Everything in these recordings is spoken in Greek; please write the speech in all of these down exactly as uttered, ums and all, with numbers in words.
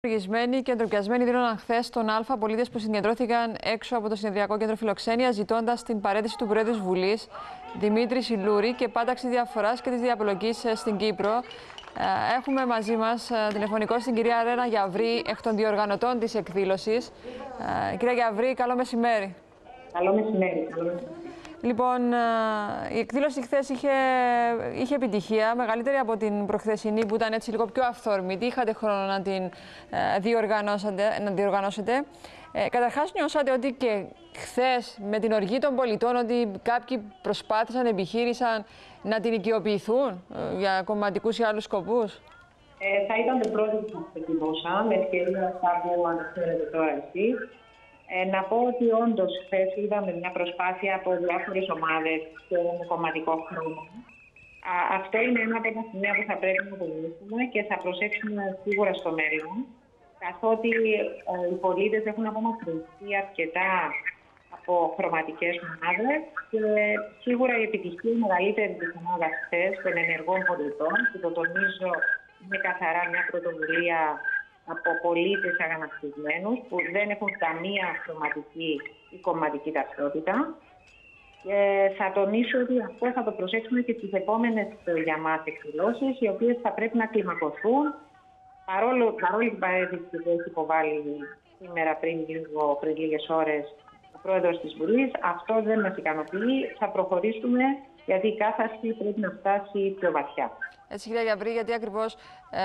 Οργισμένοι και εντροπιασμένοι δήλωναν χθες στον Α πολίτες που συγκεντρώθηκαν έξω από το Συνεδριακό Κέντρο Φιλοξενίας, ζητώντας την παραίτηση του Προέδρου της Βουλής, Δημήτρη Σιλούρη, και πάταξη διαφοράς και της διαπλοκής στην Κύπρο. Έχουμε μαζί μας τηλεφωνικό την κυρία Ρένα Γιαβρή, εκ των διοργανωτών της εκδήλωσης. Κυρία Γιαβρή, καλό μεσημέρι. Καλό μεσημέρι. Καλό μεσημέρι. Λοιπόν, η εκδήλωση χθες είχε, είχε επιτυχία, μεγαλύτερη από την προχθεσινή που ήταν έτσι λίγο πιο αυθόρμητη. Είχατε χρόνο να την διοργανώσετε. Να διοργανώσετε. Ε, καταρχάς, νιώσατε ότι και χθες με την οργή των πολιτών ότι κάποιοι προσπάθησαν, επιχείρησαν να την οικειοποιηθούν ε, για κομματικούς ή άλλους σκοπούς? Ε, θα ήταν το πρώτο που θα ξεκινούσα, με ευκαιρία αυτά που αναφέρετε τώρα εσείς. Ε, να πω ότι όντως χθες είδαμε μια προσπάθεια από διάφορες ομάδες και με κομματικό χρόνο. Α, αυτό είναι ένα από τα σημεία που θα πρέπει να τονίσουμε και θα προσέξουμε σίγουρα στο μέλλον, καθότι ε, οι πολίτες έχουν απομακρυνθεί αρκετά από χρωματικές ομάδες και σίγουρα η επιτυχία μεγαλύτερη της ομάδας χθες των ενεργών πολιτών, που το τονίζω είναι καθαρά μια πρωτοβουλία από πολίτες αγανακτισμένους που δεν έχουν καμία χρωματική ή κομματική ταυτότητα. Και θα τονίσω ότι αυτό θα το προσέξουμε και στις επόμενες για μας εκδηλώσεις, οι οποίες θα πρέπει να κλιμακωθούν. Παρόλο, παρόλη την παρέτηση που έχει υποβάλει σήμερα πριν, λίγο, πριν λίγες ώρες ο πρόεδρος της Βουλής, αυτό δεν μας ικανοποιεί. Θα προχωρήσουμε, γιατί η κάθαρση πρέπει να φτάσει πιο βαθιά. Έτσι, κυρία Γιαβρή, γιατί ακριβώς ε,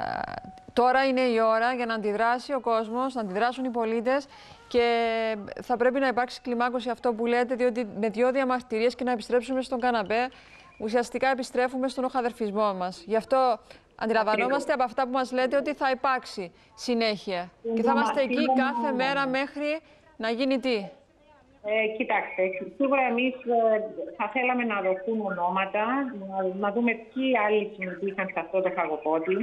τώρα είναι η ώρα για να αντιδράσει ο κόσμος, να αντιδράσουν οι πολίτες και θα πρέπει να υπάρξει κλιμάκωση, αυτό που λέτε, διότι με δύο διαμαρτυρίες και να επιστρέψουμε στον καναπέ, ουσιαστικά επιστρέφουμε στον οχαδερφισμό μας. Γι' αυτό αντιλαμβανόμαστε από αυτά που μας λέτε ότι θα υπάρξει συνέχεια και θα είμαστε εκεί κάθε μέρα μέχρι να γίνει τι? Ε, κοιτάξτε, σίγουρα εμείς ε, θα θέλαμε να δοθούν ονόματα, να, να δούμε ποιοι άλλοι συμμετείχαν σε αυτό το φαγοπότη.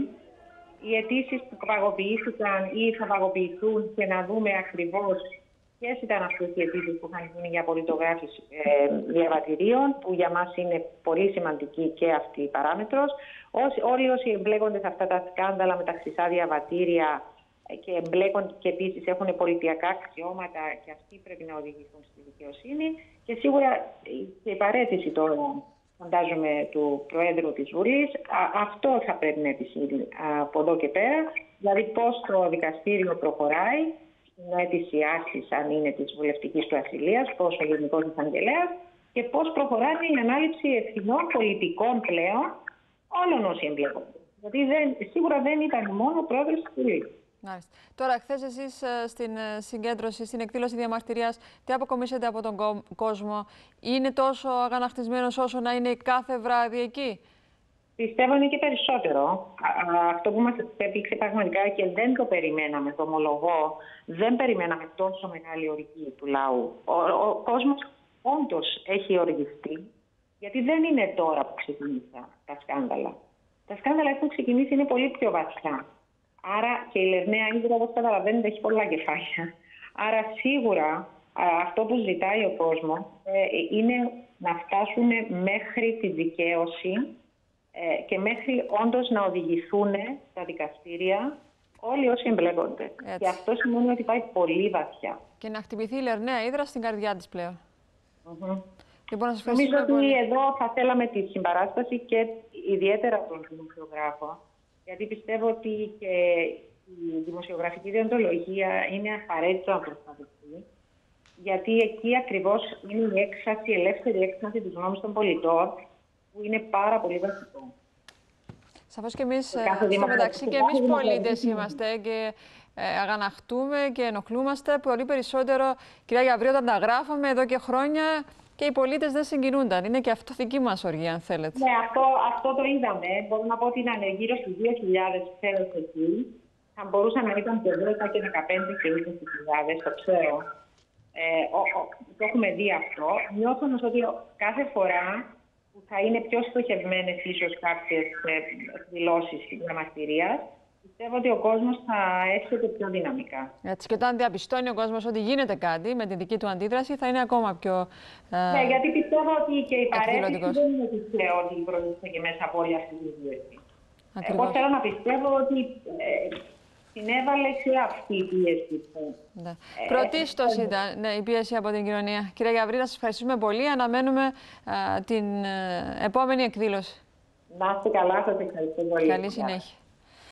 Οι αιτήσεις που παγωποιήθηκαν ή θα παγωποιηθούν και να δούμε ακριβώς ποιες ήταν αυτές οι αιτήσεις που είχαν γίνει για απολυτογράφηση ε, διαβατηρίων, που για μας είναι πολύ σημαντική και αυτή η παράμετρος. Όσοι, όλοι όσοι εμπλέκονται σε αυτά τα σκάνδαλα με τα χρυσά διαβατήρια και εμπλέκονται και επίσης έχουν πολιτιακά αξιώματα, και αυτοί πρέπει να οδηγηθούν στη δικαιοσύνη. Και σίγουρα η παραίτηση τώρα, φαντάζομαι, του Προέδρου της Βουλής, α, αυτό θα πρέπει να επισύρει από εδώ και πέρα. Δηλαδή πώς το δικαστήριο προχωράει στην αίτηση άσκησης, αν είναι της βουλευτικής του ασυλίας, πώς ο Γενικός Εισαγγελέας, και πώς προχωράει η ανάληψη ευθυνών πολιτικών πλέον όλων όσοι εμπλέκονται. Γιατί δεν, σίγουρα δεν ήταν μόνο ο Πρόεδρος της Βουλής. Μάλιστα. Τώρα, χθες εσείς στην συγκέντρωση, στην εκδήλωση διαμαρτυρίας, τι αποκομίσετε από τον κόσμο? Είναι τόσο αγανακτισμένος όσο να είναι κάθε βράδυ εκεί? Πιστεύω είναι και περισσότερο. Αυτό που μας έπληξε πραγματικά και δεν το περιμέναμε, το ομολογώ, δεν περιμέναμε τόσο μεγάλη οργή του λαού. Ο, ο κόσμος όντως έχει οργιστεί, γιατί δεν είναι τώρα που ξεκίνησαν τα σκάνδαλα. Τα σκάνδαλα έχουν ξεκινήσει, είναι πολύ πιο βαθιά. Άρα και η Λερναία Ύδρα, όπως καταλαβαίνετε, έχει πολλά κεφάλια. Άρα σίγουρα αυτό που ζητάει ο κόσμος ε, είναι να φτάσουμε μέχρι τη δικαίωση ε, και μέχρι όντως να οδηγηθούν στα δικαστήρια όλοι όσοι εμπλέκονται. Έτσι. Και αυτό σημαίνει ότι πάει πολύ βαθιά. Και να χτυπηθεί η Λερναία Ύδρα στην καρδιά της πλέον. Mm-hmm. Λοιπόν, να σας Νομίζω ότι πολύ. Εδώ θα θέλαμε τη συμπαράσταση και ιδιαίτερα των δημοσιογράφων. Γιατί πιστεύω ότι και η δημοσιογραφική διοντολογία είναι απαραίτητο να προστατευτεί. Γιατί εκεί ακριβώς είναι η έξαση, η ελεύθερη έξαση της γνώμης των πολιτών, που είναι πάρα πολύ βασικό. Σαφώς και εμείς, στο μεταξύ, και εμείς πολίτες είμαστε και ε, αγαναχτούμε και ενοχλούμαστε πολύ περισσότερο, κυρία Γιαβρή, όταν τα γράφαμε εδώ και χρόνια. Και οι πολίτες δεν συγκινούνταν. Είναι και αυτό δική μας οργή, αν θέλετε. Ναι, αυτό, αυτό το είδαμε. Μπορώ να πω ότι ήταν γύρω στους δύο χιλιάδες ξέρετε εκεί. Θα μπορούσαν να ήταν και δέκα και δεκαπέντε και είκοσι χιλιάδες, το ξέρω. Ε, ο, ο, το έχουμε δει αυτό. Νιώθω όμως ότι κάθε φορά που θα είναι πιο στοχευμένες ίσως κάποιες εκδηλώσεις διαμαρτυρίας, πιστεύω ότι ο κόσμος θα έρχεται πιο δυναμικά. Έτσι, και όταν διαπιστώνει ο κόσμος ότι γίνεται κάτι με την δική του αντίδραση, θα είναι ακόμα πιο. Ε, ναι, γιατί πιστεύω ότι και η παρέτηση δεν είναι τυχαίο ότι προήλθε και μέσα από όλη αυτή τη διαδικασία. Εγώ θέλω να πιστεύω ότι ε, συνέβαλε σε αυτή η πίεση που... Ναι. Ε, Πρωτίστως ε, ήταν ναι, η πίεση από την κοινωνία. Κυρία Γαβρίδα, σας ευχαριστούμε πολύ. Αναμένουμε α, την ε, επόμενη εκδήλωση. Να είστε καλά, σας ευχαριστώ πολύ. Καλή συνέχεια.